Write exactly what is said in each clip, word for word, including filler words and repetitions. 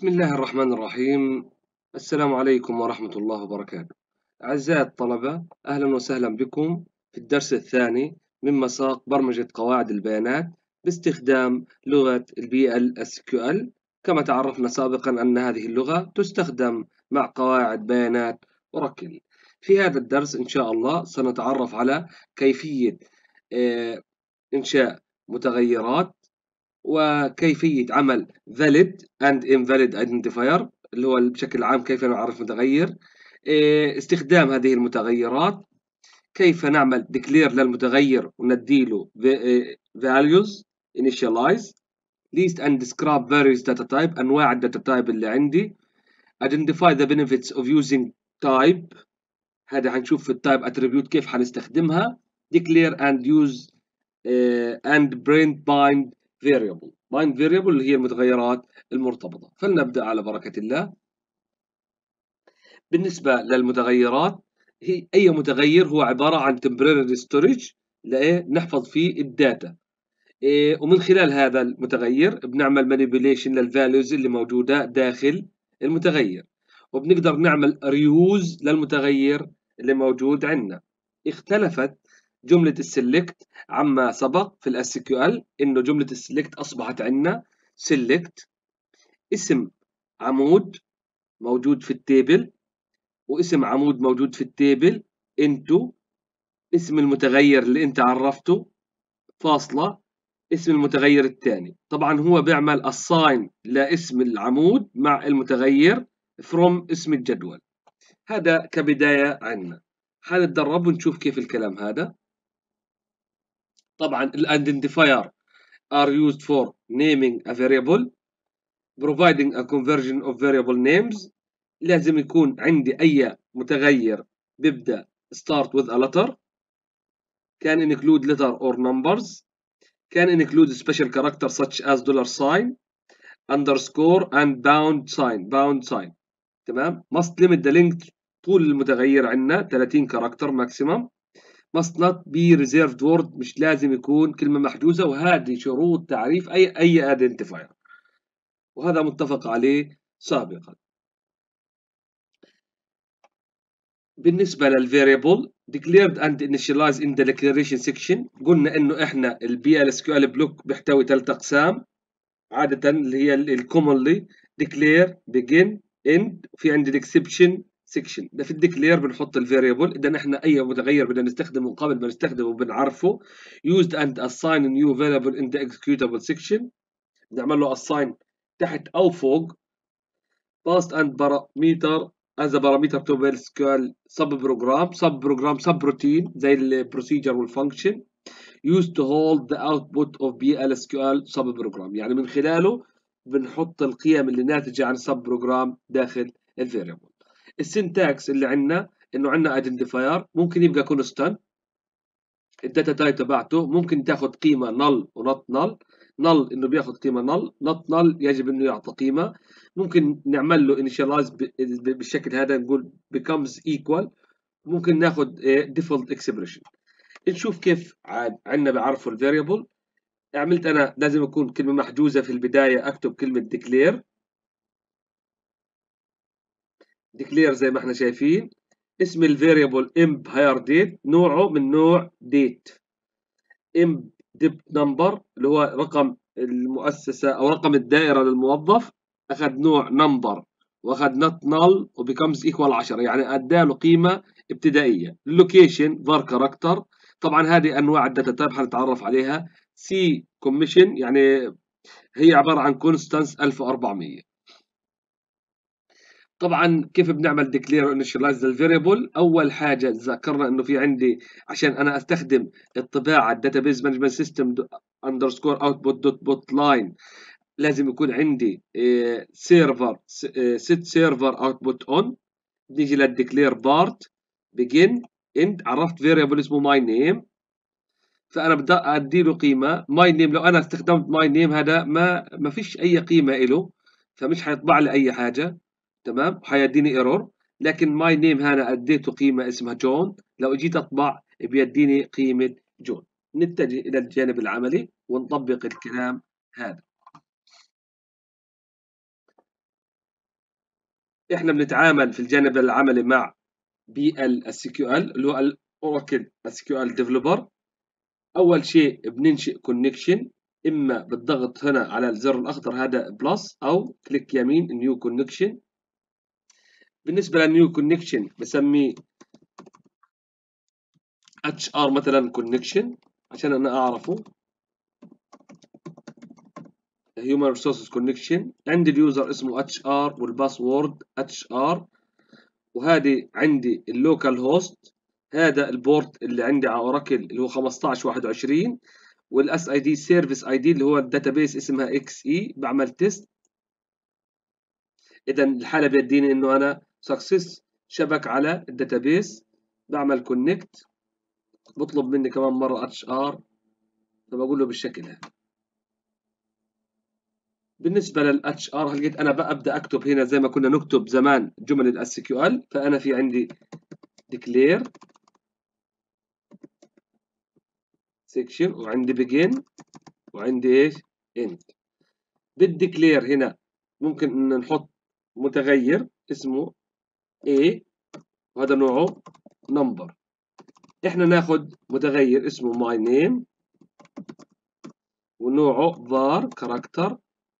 بسم الله الرحمن الرحيم. السلام عليكم ورحمة الله وبركاته. أعزائي الطلبة، أهلا وسهلا بكم في الدرس الثاني من مساق برمجة قواعد البيانات باستخدام لغة ال بي إل إس كيو إل. كما تعرفنا سابقا أن هذه اللغة تستخدم مع قواعد بيانات أوراكل. في هذا الدرس إن شاء الله سنتعرف على كيفية آه، إنشاء متغيرات وكيفية عمل valid and invalid identifier اللي هو بشكل عام كيف نعرف متغير، إيه، استخدام هذه المتغيرات، كيف نعمل declare للمتغير ونديله values initialize list and describe various data type أنواع الداتا تايب اللي عندي identify the benefits of using type. هذا هنشوف في التايب attribute كيف هنستخدمها declare and use uh, and print bind variable bind variable اللي هي المتغيرات المرتبطة. فلنبدأ على بركة الله. بالنسبة للمتغيرات، هي أي متغير هو عبارة عن temporary storage لإيه نحفظ فيه الداتا، إيه، ومن خلال هذا المتغير بنعمل manipulation للvalues اللي موجودة داخل المتغير، وبنقدر نعمل reuse للمتغير اللي موجود عندنا. اختلفت جملة السلكت عما سبق في الاس كيو ال، انه جملة السلكت اصبحت عندنا select اسم عمود موجود في التيبل واسم عمود موجود في التيبل into اسم المتغير اللي انت عرفته فاصلة اسم المتغير الثاني. طبعا هو بيعمل assign لاسم العمود مع المتغير from اسم الجدول. هذا كبداية عندنا، حنتدرب ونشوف كيف الكلام هذا. طبعا الايدنتيفاير are used for naming a variable providing a conversion of variable names. لازم يكون عندي أي متغير بيبدأ start with a letter, can include letter or numbers, can include special characters such as dollar sign, underscore and bound sign bound sign. تمام. must limit the length طول المتغير عندنا ثلاثين كاركتر maximum. must not be reserved word مش لازم يكون كلمة محجوزة، وهذه شروط تعريف أي أي identifier، وهذا متفق عليه سابقا. بالنسبة للفاريبل declared and initialized in the declaration section، قلنا إنه إحنا ال بي إل إس كيو إل بلوك بيحتوي ثلاث أقسام عادة اللي هي ال commonly declare begin end، وفي عندي الاكسبشن section. ده في الديكلير بنحط الفاريبل، إذا إحنا أي متغير بدنا نستخدمه قبل ما نستخدمه بنعرفه. used and assign new variable in the executable section، بنعمل له assign تحت أو فوق. passed and parameter as a parameter to the S Q L sub program sub program sub routine زي البروسيجر والفانكشن used to hold the output of بي إل إس كيو إل sub program، يعني من خلاله بنحط القيم اللي ناتجة عن sub program داخل الفاريبل. السنتاكس اللي عندنا انه عندنا ايدنتيفاير ممكن يبقى كونستانت، الداتا تايب تبعته ممكن تاخذ قيمه null ونوت null. null انه بياخذ قيمه null، not null يجب انه يعطي قيمه. ممكن نعمل له initialize بالشكل هذا، نقول becomes equal. ممكن ناخذ default expression. نشوف كيف عاد عندنا بعرفوا الفاريبل. عملت انا لازم يكون كلمه محجوزه في البدايه، اكتب كلمه declare declare زي ما احنا شايفين. اسم الفاريبل imp higher date، نوعه من نوع date. imp depth number اللي هو رقم المؤسسة أو رقم الدائرة للموظف، أخذ نوع number وأخذ not null وbecomes equal عشرة، يعني أداله قيمة ابتدائية. location var character، طبعا هذه أنواع الداتا تايب حنتعرف عليها. c commission يعني هي عبارة عن constants ألف وأربعمية. طبعا كيف بنعمل declare initialize للفاريبل؟ اول حاجه ذكرنا انه في عندي عشان انا استخدم الطباعه database management system underscore output dot bot line لازم يكون عندي سيرفر set server output on. نيجي للديكلير بارت begin end، عرفت فاريبل اسمه my name، فانا بدي ادي له قيمه my name. لو انا استخدمت my name هذا ما ما فيش اي قيمه له، فمش حيطبع لي اي حاجه. تمام، وحيديني ايرور. لكن ماي نيم هنا اديته قيمه اسمها جون، لو جيت اطبع بيديني قيمه جون. نتجه الى الجانب العملي ونطبق الكلام هذا. احنا بنتعامل في الجانب العملي مع بي ال اس كيو ال اللي هو الاوراكل اس كيو ال ديفلوبر. اول شيء بننشئ كونكشن، اما بالضغط هنا على الزر الاخضر هذا بلس، او كليك يمين نيو كونكشن. بالنسبه للنيو كونكشن بسميه اتش ار مثلا كونكشن عشان انا اعرفه. هيومن ريسورسز كونكشن. عندي اليوزر اسمه اتش ار والباسورد اتش ار، وهذه عندي اللوكال هوست، هذا البورت اللي عندي على اوراكل اللي هو خمسطعش واحد وعشرين، والاس اي دي سيرفيس اي دي اللي هو الداتابيس اسمها اكس اي. بعمل تيست، اذا الحاله بيديني انه انا سكسس شبك على الداتابيس. بعمل كونكت، بطلب مني كمان مره اتش ار، فبقول له بالشكل هذا. بالنسبه للاتش ار لقيت انا ببدا اكتب هنا زي ما كنا نكتب زمان جمل الاس كيو ال، فانا في عندي declare section وعندي begin وعندي ايش end. بالديكلير هنا ممكن ان نحط متغير اسمه A وهذا نوعه number. احنا ناخد متغير اسمه my name ونوعه var character.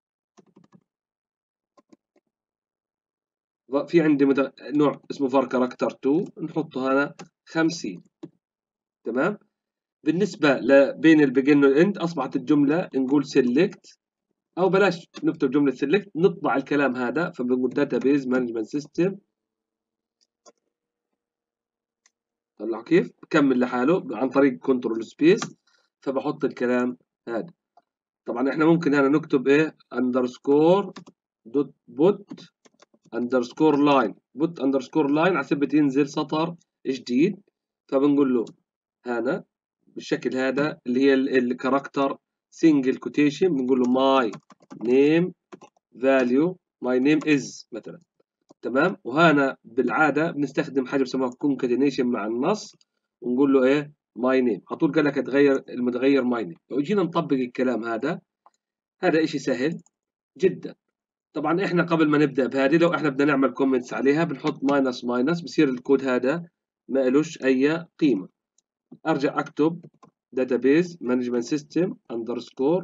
في عندي متغ... نوع اسمه var character تو نحطه هنا خمسين. تمام. بالنسبة لبين البيجن والاند اصبحت الجملة نقول select، او بلاش نكتب جملة select، نطبع الكلام هذا فبنقول database management system. طلع كيف بكمل لحاله عن طريق كنترول سبيس، فبحط الكلام هذا. طبعا احنا ممكن هنا نكتب ايه اندرسكور دوت بوت اندرسكور لاين، بوت اندرسكور لاين على سبب ينزل سطر جديد. فبنقول له هنا بالشكل هذا اللي هي الكاركتر سنجل كوتيشن، بنقول له ماي نيم فاليو ماي نيم از مثلا. تمام. وهنا بالعاده بنستخدم حاجه بسموها كونكاتينيشن مع النص، ونقول له ايه ماي نيم. على طول قال لك اتغير المتغير ماي نيم. لو جينا نطبق الكلام هذا، هذا اشي سهل جدا. طبعا احنا قبل ما نبدا بهذه لو احنا بدنا نعمل كومنتس عليها بنحط ماينس ماينس، بصير الكود هذا ما لهش اي قيمه. ارجع اكتب database management system underscore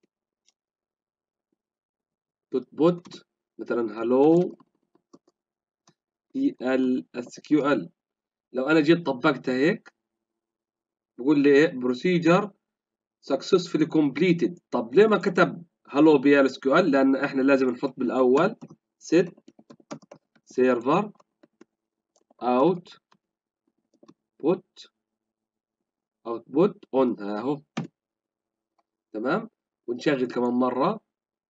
دوت بوت مثلا hello بي ال اس كيو ال. لو انا جيت طبقتها هيك بقول لي ايه procedure successfully completed. طب ليه ما كتب hello بي ال اس كيو ال؟ لان احنا لازم نحط بالاول set server out put output on اهو. تمام. ونشغل كمان مره.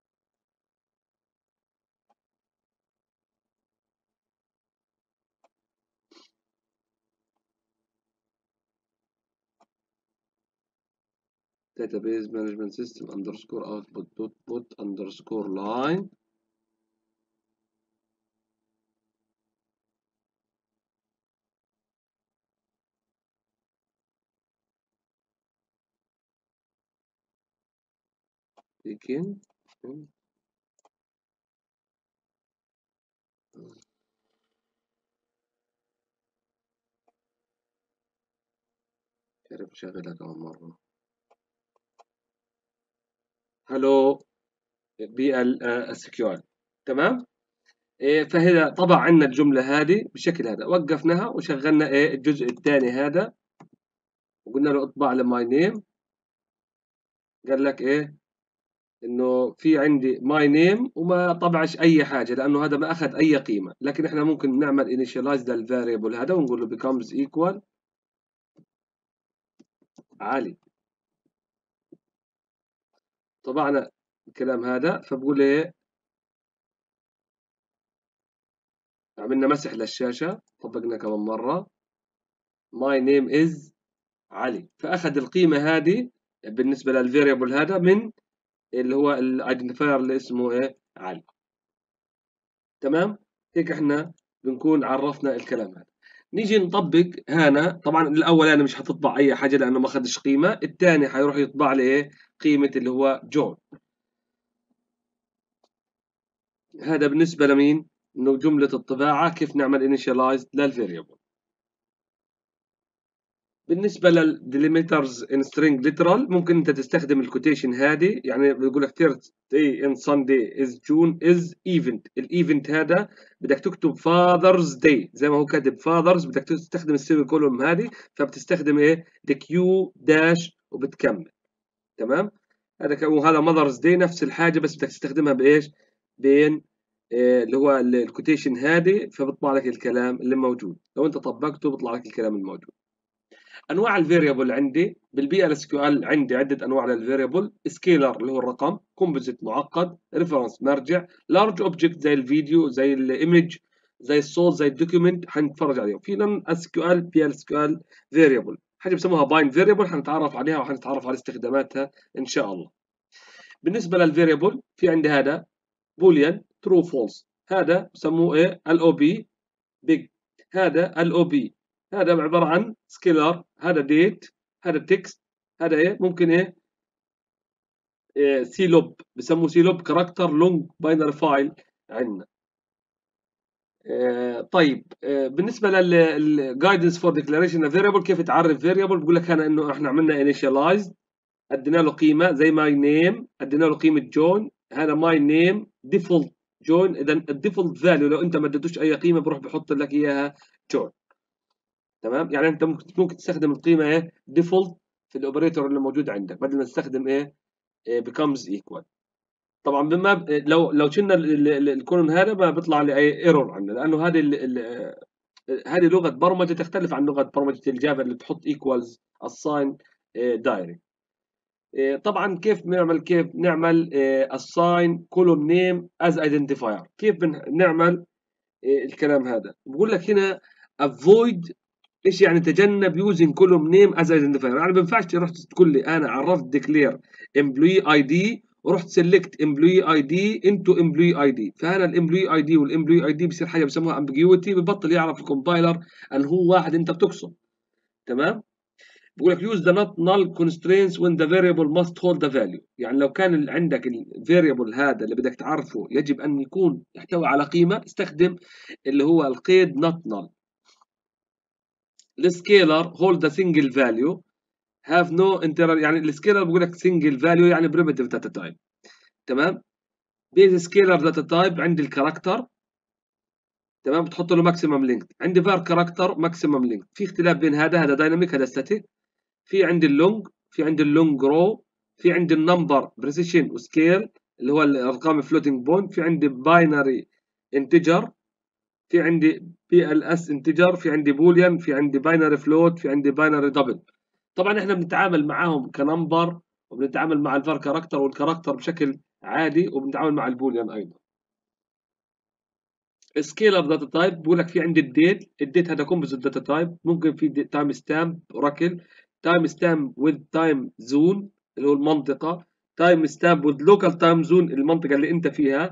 database management system underscore output dot put underscore line. begin تعرف شغلها كمان مرة. هلو بي ال اس كيو ال. تمام. إيه فهنا طبع عندنا الجملة هذه بالشكل هذا، وقفناها وشغلنا ايه الجزء الثاني هذا، وقلنا له اطبع لي ماي نيم. قال لك ايه انه في عندي ماي نيم وما طبعش اي حاجه لانه هذا ما اخذ اي قيمه. لكن احنا ممكن نعمل initialize للفاريبل هذا ونقول له becomes equal علي. طبعنا الكلام هذا فبقول ايه عملنا مسح للشاشه، طبقنا كمان مره my name is علي، فاخذ القيمه هذه بالنسبه للفاريبل هذا من اللي هو الايدنتيفاير اللي اسمه ايه علي. تمام. هيك احنا بنكون عرفنا الكلام هذا. نيجي نطبق هنا. طبعا الاولاني يعني مش هتطبع اي حاجه لانه ما اخذش قيمه، الثاني حيروح يطبع لي ايه قيمه اللي هو جون. هذا بالنسبه لمين؟ انه جملة الطباعة كيف نعمل initialize للفاريبل. بالنسبة للديليمترز in string literal ممكن انت تستخدم الكوتيشن هذه، يعني بيقول لك Thursday in Sunday is June is event. الايفنت هذا بدك تكتب Father's Day زي ما هو كاتب Fathers، بدك تستخدم السيمي كولوم هذه، فبتستخدم ايه الكيو داش وبتكمل. تمام. هذا وهذا Mother's Day نفس الحاجة، بس بدك تستخدمها بايش؟ بين إيه اللي هو الكوتيشن هذه، فبيطلع لك الكلام اللي موجود. لو انت طبقته بيطلع لك الكلام الموجود. انواع الفاريبل عندي بالبي ال اس كيو ال عندي عده انواع للفاريبل. سكيلر اللي هو الرقم، كومبوزيت معقد، ريفرنس مرجع، لارج اوبجكت زي الفيديو زي الايمج زي الصوت زي الدوكيومنت حنتفرج عليهم. في نون اس كيو ال بي ال اس كيو ال فاريبل، حاجه بسموها باين فاريبل حنتعرف عليها وحنتعرف على استخداماتها ان شاء الله. بالنسبه للفاريبل في عندي هذا بوليان ترو فولس، هذا بسموه ايه ال او بي بيج، هذا ال او بي هذا عباره عن سكيلر، هذا ديت، هذا تكست، هذا ايه ممكن ايه, إيه سي لوب، بسموه سي لوب كاركتر لونج باينري فايل عندنا. إيه طيب إيه بالنسبه للجايدنس فور ديكلاريشن فيريبل، كيف تعرف فيريبل؟ بقول لك هنا انه احنا عملنا انيشاليز، ادينا له قيمه زي ماي نيم، ادينا له قيمه جون، هذا ماي نيم ديفولت جون، اذا الديفولت فاليو لو انت ما اديتوش اي قيمه بروح بحط لك اياها جون. تمام. يعني انت ممكن ممكن تستخدم القيمه ايه ديفولت في الاوبريتور اللي موجود عندك بدل ما تستخدم ايه, إيه becomes equal. طبعا بما ب... لو لو شلنا الكولون هذا ما بيطلع لي اي ايرور عندنا، لانه هذه هذه لغه برمجه تختلف عن لغه برمجه الجافا اللي بتحط ايكوالز assign دايركت. طبعا كيف نعمل كيف نعمل assign column name as identifier، كيف بنعمل الكلام هذا؟ بقول لك هنا avoid، ايش يعني تجنب يوزنج كولوم نيم از ايدنتيفاير. يعني ما ينفعش رحت تقول لي انا عرفت ديكلير امبلوي اي دي ورحت سيلكت امبلوي اي دي انتو امبلوي اي دي، فهنا الامبلوي اي دي والامبلوي اي دي بصير حاجه بسموها امبيجويتي، ببطل يعرف الكومبايلر ان هو واحد انت بتقصد. تمام. بقول لك use the not null constraints when the variable must hold the value، يعني لو كان عندك الفاريبل هذا اللي بدك تعرفه يجب ان يكون يحتوي على قيمه، استخدم اللي هو القيد not null. السكيلر hold a single value have no inter، يعني السكيلر بقول لك single value يعني primitive data type. تمام. بيز سكيلر داتا تايب عندي الكاركتر، تمام، بتحط له ماكسيمم لينك. عندي فار كاركتر ماكسيمم لينك، في اختلاف بين هذا هذا دايناميك هذا ستاتيك. في عندي اللونج، في عندي اللونج رو، في عندي النمبر بريسيشن وسكيل اللي هو الارقام فلوتنج بوينت، في عندي باينري انتجر، في عندي بي ال اس انتجر، في عندي بوليان، في عندي باينري فلوت، في عندي باينري دبل. طبعا احنا بنتعامل معاهم كنمبر، وبنتعامل مع الفار كاركتر والكاركتر بشكل عادي، وبنتعامل مع البوليان ايضا. سكيلر داتا تايب بقول لك في عندي الديت، الديت هذا كومبوزيت داتا تايب، ممكن في تايم ستامب اوراكل، تايم ستامب وذ تايم زون اللي هو المنطقه، تايم ستامب وذ لوكال تايم زون المنطقه اللي انت فيها،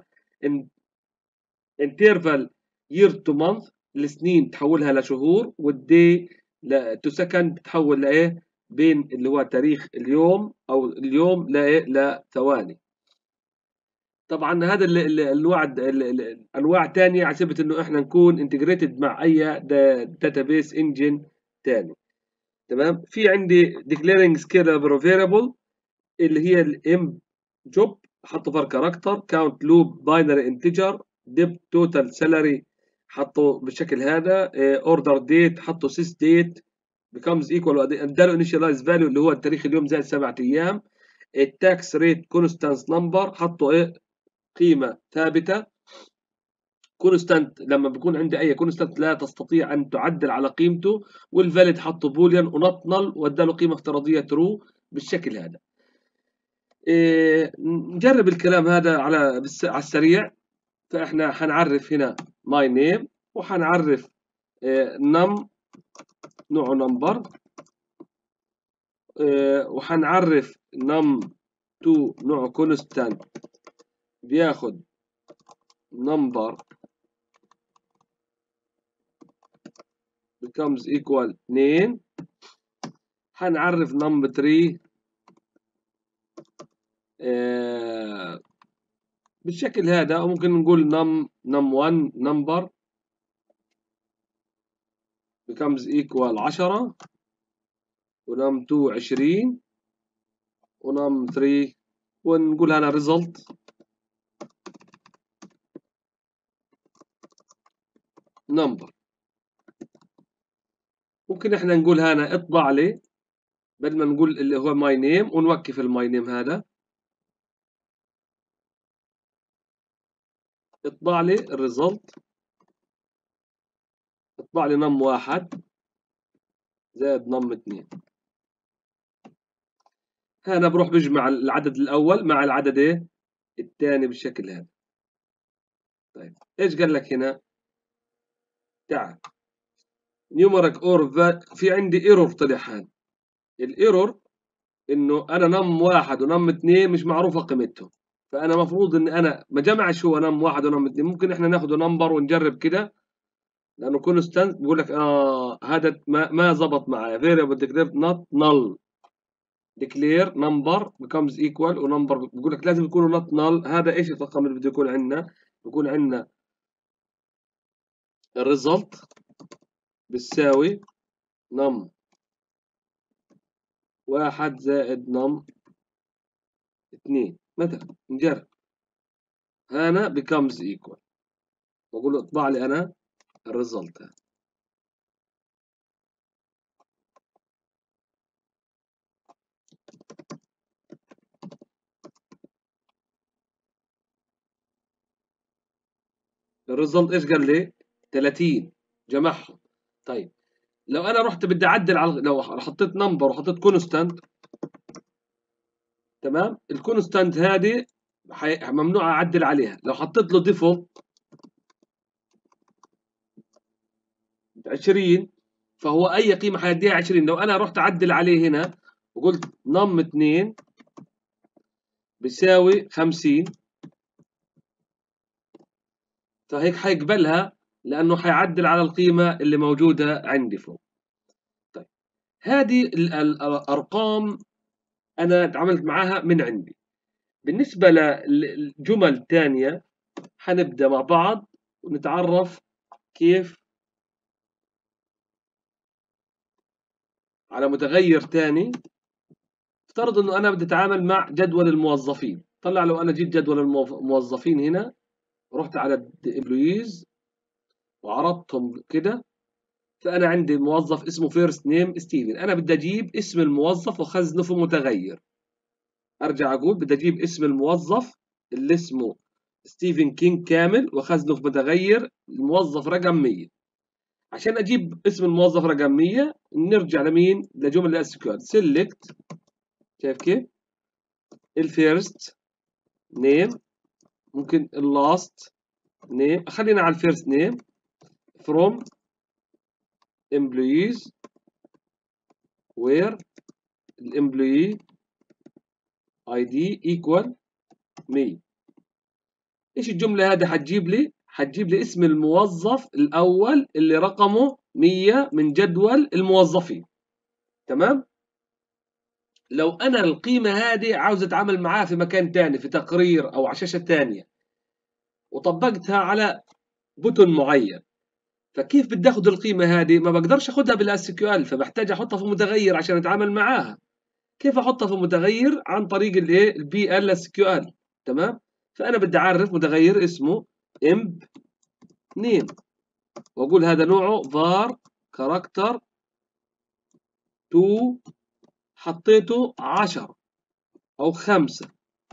انترفال يير تو مانث السنين تحولها لشهور، والدي تو سكند تحول لايه بين اللي هو تاريخ اليوم او اليوم لايه لثواني. طبعا هذا الانواع انواع ثانيه على سبيل انه احنا نكون انتجريتد مع اي داتابيس انجن ثاني. تمام. في عندي declaring scalable variable اللي هي الام جوب، حطوا فار كاركتر، كاونت لوب باينري انتجر، ديب توتال سالاري حطوا بالشكل هذا، اوردر ديت حطوا سيس ديت becomes equal، اداله انيشاليز فاليو اللي هو التاريخ اليوم زائد سبعة ايام، التاكس ريت كونستانس نمبر حطوا ايه قيمه ثابته. كونستانت لما بيكون عندي اي كونستانت لا تستطيع ان تعدل على قيمته، والفاليد حطوا بوليان ونوت نل واداله قيمه افتراضيه ترو بالشكل هذا. إيه نجرب الكلام هذا على على السريع. فاحنا حنعرف هنا ماي نيم، وحنعرف إيه نم نوعه نمبر، إيه وحنعرف نم تو نوعه كونستانت بياخد نمبر becomes equal اثنين. حنعرف نمبر ثلاثة إيه بالشكل هذا، او ممكن نقول num num1 number becomes equal عشرة ونم2 عشرين ونم3 ونقول هنا result number. ممكن احنا نقول هنا اطبع لي بدل ما نقول اللي هو my name ونوقف الماي نيم هذا، اطبع لي الريزلت، اطبع لي نم واحد زائد نم اثنين. هنا بروح بجمع العدد الاول مع العدد ايه الثاني بالشكل هذا. طيب ايش قال لك هنا؟ تعال نيومرك اور في عندي ايرور طلع هنا. الايرور انه انا نم واحد ونم اثنين مش معروفه قيمتهم، فانا المفروض ان انا ما جمعش هو نم واحد ونم اثنين. ممكن احنا ناخده نمبر ونجرب كده، لانه كونستانت بيقول لك اه هذا ما ما زبط معايا. variable declared not null declare number becomes equal ونمبر بيقول لك لازم يكونوا not null. هذا ايش الرقم اللي بده يكون عندنا؟ بيكون عندنا الريزلت بتساوي نم واحد زائد نم اثنين مثلا. نجرب هنا becomes equal واقول له اطبع لي انا الريزلت. الريزلت ايش قال لي؟ ثلاثين جمعهم. طيب لو انا رحت بدي اعدل على، لو حطيت نمبر وحطيت كونستانت، تمام، الكونستانت هذه ممنوع اعدل عليها. لو حطيت له ديفولت عشرين فهو اي قيمه حيديها عشرين. لو انا رحت اعدل عليه هنا وقلت نم اثنين بيساوي خمسين، فهيك حيقبلها لانه حيعدل على القيمه اللي موجوده عندي فوق. طيب هذه الارقام انا تعاملت معاها من عندي. بالنسبه للجمل ثانيه حنبدا مع بعض ونتعرف كيف على متغير ثاني. افترض انه انا بدي اتعامل مع جدول الموظفين. طلع لو انا جيت جدول الموظفين هنا، رحت على الامبلويز وعرضتهم كده، فانا عندي موظف اسمه فيرست نيم ستيفن. انا بدي اجيب اسم الموظف واخزنه في متغير. ارجع اقول بدي اجيب اسم الموظف اللي اسمه ستيفن كينج كامل واخزنه في متغير الموظف رقم مية. عشان اجيب اسم الموظف رقم مية نرجع لمين؟ لجمله الاس كيو ال سيلكت. شايف كيف؟ الفيرست نيم، ممكن اللاست نيم، خلينا على الفيرست نيم from employees where الامبلوي اي دي equal مية. ايش الجمله هذه حتجيب لي؟ حتجيب لي اسم الموظف الاول اللي رقمه مية من جدول الموظفين. تمام؟ لو انا القيمه هذه عاوز اتعامل معاها في مكان ثاني، في تقرير او على شاشه ثانيه، وطبقتها على بوتون معين، فكيف بدي اخذ القيمه هذه؟ ما بقدرش اخذها بالاس كيو ال، فبحتاج احطها في متغير عشان اتعامل معاها. كيف احطها في متغير؟ عن طريق الايه؟ البي ال اس كيو ال. تمام؟ فانا بدي اعرف متغير اسمه امب نيم واقول هذا نوعه var character تو، حطيته عشرة او خمسة.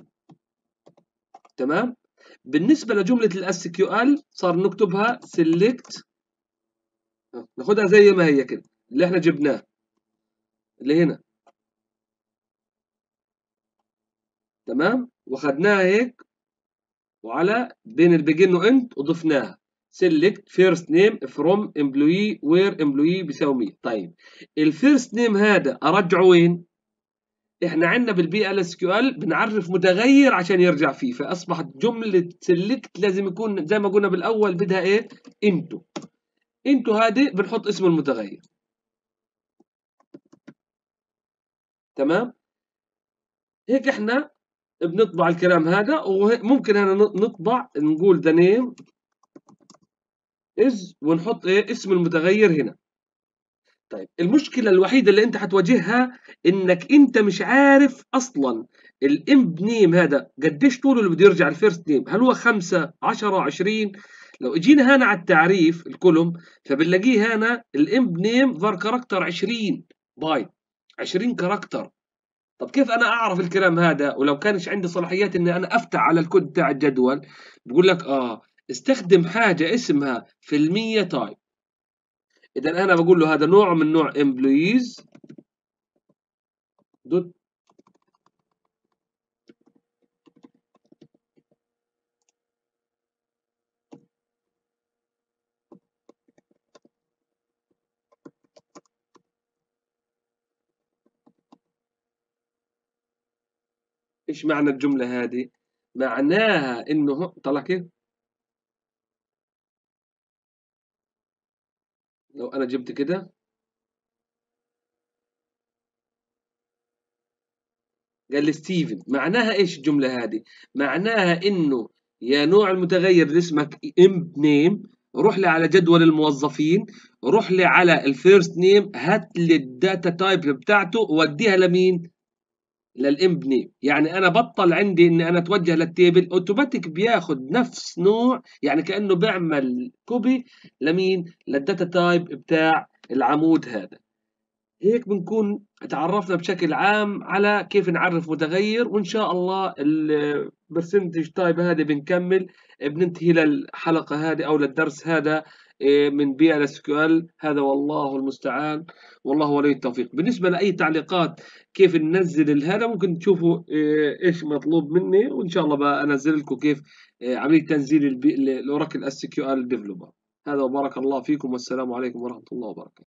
تمام؟ بالنسبه لجمله الاس كيو ال صار نكتبها select، ناخدها زي ما هي كده اللي احنا جبناه اللي هنا. تمام؟ واخدناها هيك وعلى بين البيجن واند وضفناها select first name from employee where employee بيساوي مية. طيب الفيرست نيم هذا ارجعه وين؟ احنا عندنا بالبي ال اس كيو ال بنعرف متغير عشان يرجع فيه، فاصبحت جمله select لازم يكون زي ما قلنا بالاول بدها ايه؟ انتو. انتو هذه بنحط اسم المتغير. تمام؟ هيك احنا بنطبع الكلام هذا، وممكن هنا نطبع نقول the name is ونحط ايه اسم المتغير هنا. طيب المشكلة الوحيدة اللي انت هتواجهها انك انت مش عارف اصلا الامب نيم هذا قديش طوله اللي بده يرجع الفيرست نيم، هل هو خمسة عشرة عشرين؟ لو اجينا هنا على التعريف الكولوم فبنلاقيه هنا الامب نيم var كاركتر عشرين بايت، عشرين كاركتر. طب كيف انا اعرف الكلام هذا ولو كانش عندي صلاحيات اني انا افتح على الكود بتاع الجدول؟ بقول لك اه استخدم حاجة اسمها في المية تايب. اذا انا بقول له هذا نوع من نوع employees دوت ايش معنى الجملة هذه؟ معناها انه طلع كيف؟ لو انا جبت كده قال لي ستيفن، معناها ايش الجملة هذه؟ معناها انه يا نوع المتغير اللي اسمك امب نيم، روح لي على جدول الموظفين، روح لي على الفيرست نيم، هات لي الداتا تايب بتاعته ووديها لمين؟ للامب نيم. يعني انا بطل عندي اني انا اتوجه للتيبل، اوتوماتيك بياخد نفس نوع، يعني كانه بيعمل كوبي لمين؟ للداتا تايب بتاع العمود هذا. هيك بنكون تعرفنا بشكل عام على كيف نعرف متغير، وإن شاء الله البرسنتج تايب هذه بنكمل، بننتهي للحلقة هذه أو للدرس هذا إيه، من بي ال اس كيو ال. هذا والله المستعان، والله ولي التوفيق. بالنسبة لأي تعليقات كيف ننزل هذا ممكن تشوفوا إيه، إيش مطلوب مني، وإن شاء الله بنزل لكم كيف إيه، عملية تنزيل الأوراكل اس كيو ال ديفلوبر. هذا وبارك الله فيكم، والسلام عليكم ورحمة الله وبركاته.